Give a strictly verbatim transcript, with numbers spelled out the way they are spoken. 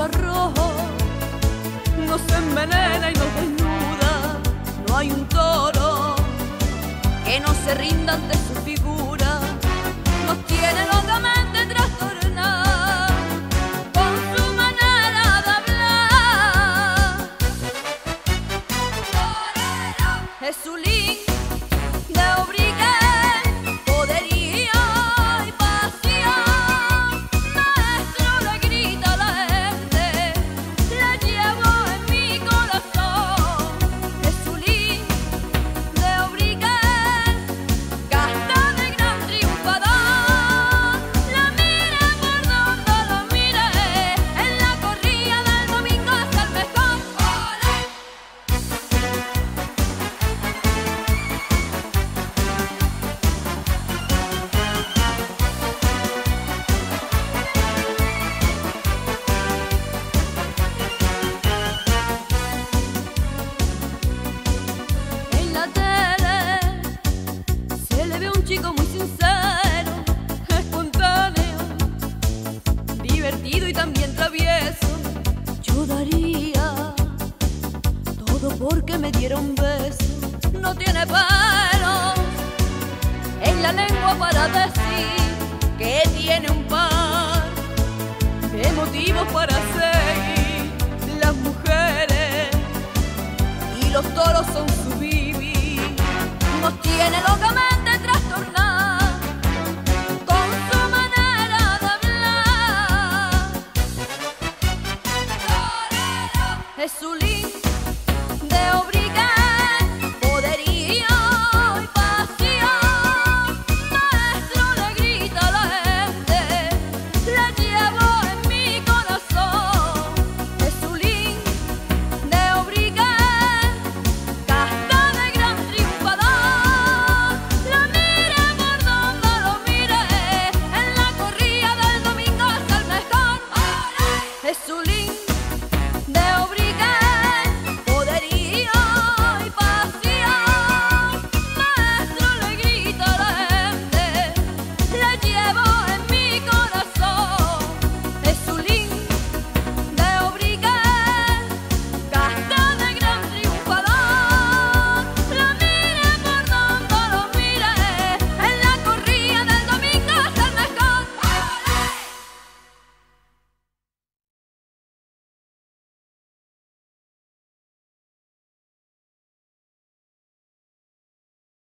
rojo nos envenena y nos desnuda. No hay un toro que no se rinda ante su figura. Nos tiene locamente trastornados con su manera de hablar. Jesulín de Ubrique, poderío y pasión, maestro le grita a la gente, le llevo en mi corazón. Jesulín de Ubrique, casta de gran triunfador, la mire por donde lo mire, en la corrida del domingo es el mejor. ¡Olé! En la tele se le ve un chico muy sincero, espontáneo, divertido y también travieso. Yo daría todo porque me diera un beso. No tiene pelos en la lengua para decir que tiene un par de motivos para seguir. Las mujeres y los toros son